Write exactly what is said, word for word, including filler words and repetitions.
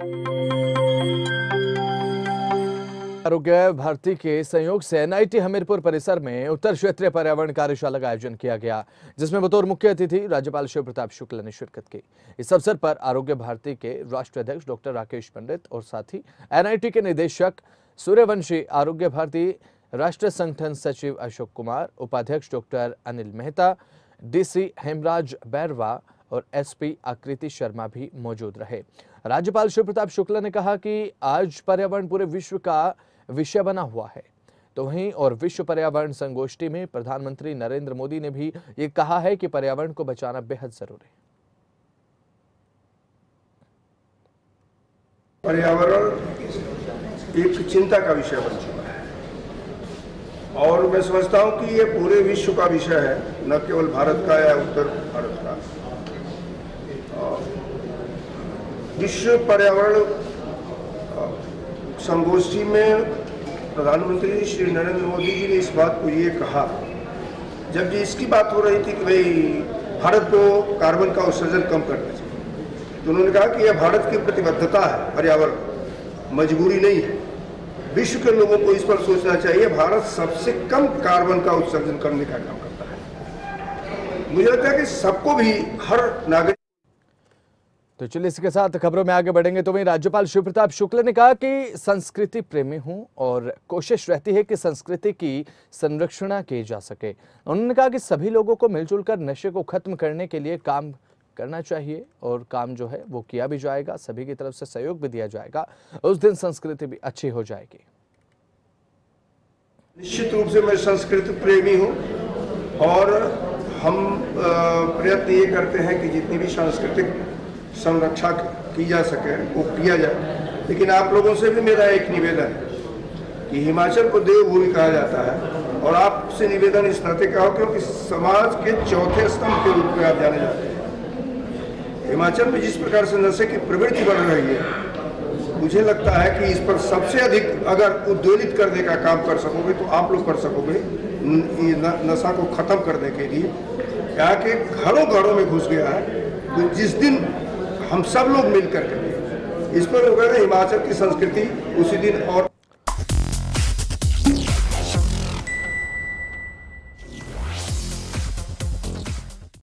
आरोग्य भारती के सहयोग से एन आई टी हमीरपुर परिसर में उत्तर क्षेत्रीय पर्यावरण कार्यशाला का आयोजन किया गया, जिसमें बतौर मुख्य अतिथि राज्यपाल शिव प्रताप शुक्ल ने शिरकत की। इस अवसर पर आरोग्य भारती के राष्ट्रीय अध्यक्ष डॉक्टर राकेश पंडित और साथ ही एन आई टी के निदेशक सूर्यवंशी, आरोग्य भारती राष्ट्रीय संगठन सचिव अशोक कुमार, उपाध्यक्ष doctor Anil Mehta, D C Hemraj Bairwa और एस पी आकृति शर्मा भी मौजूद रहे। राज्यपाल शिव प्रताप शुक्ल ने कहा कि आज पर्यावरण पूरे विश्व का विषय बना हुआ है, तो वहीं और विश्व पर्यावरण संगोष्ठी में प्रधानमंत्री नरेंद्र मोदी ने भी ये कहा है कि पर्यावरण को बचाना बेहद जरूरी है। पर्यावरण एक चिंता का विषय बन चुका है और मैं समझता हूं कि ये पूरे विश्व का विषय है, न केवल भारत का या उत्तर भारत का। विश्व पर्यावरण संगोष्ठी में प्रधानमंत्री श्री नरेंद्र मोदी जी ने इस बात को ये कहा, जब जी इसकी बात हो रही थी कि भाई भारत को कार्बन का उत्सर्जन कम करना चाहिए, तो उन्होंने कहा कि यह भारत की प्रतिबद्धता है, पर्यावरण मजबूरी नहीं है। विश्व के लोगों को इस पर सोचना चाहिए, भारत सबसे कम कार्बन का उत्सर्जन करने का काम करता है। मुझे लगता है कि सबको भी, हर नागरिक। तो चलिए इसके साथ खबरों में आगे बढ़ेंगे। तो वहीं राज्यपाल शिव प्रताप शुक्ल ने कहा कि संस्कृति प्रेमी हूं और कोशिश रहती है कि संस्कृति की संरक्षण की जा सके। उन्होंने कहा कि सभी लोगों को मिलजुल कर नशे को खत्म करने के लिए काम करना चाहिए और काम जो है वो किया भी जाएगा, सभी की तरफ से सहयोग भी दिया जाएगा, उस दिन संस्कृति भी अच्छी हो जाएगी। निश्चित रूप से मैं संस्कृति प्रेमी हूँ और हम प्रयत्न ये करते हैं कि जितनी भी सांस्कृतिक संरक्षा की जा सके वो किया जाए। लेकिन आप लोगों से भी मेरा एक निवेदन है कि हिमाचल को देवभूमि कहा जाता है और आपसे निवेदन इस नाते का हो क्योंकि समाज के चौथे स्तंभ के रूप में आप जाने जाते हैं। हिमाचल में जिस प्रकार से नशे की प्रवृत्ति बढ़ रही है, मुझे लगता है कि इस पर सबसे अधिक अगर उद्वेलित करने का काम कर सकोगे तो आप लोग कर सकोगे, नशा को खत्म करने के लिए। यहाँ के घरों घरों में घुस गया है, तो जिस दिन हम सब लोग मिलकर के इस पर हो गया हिमाचल की संस्कृति उसी दिन और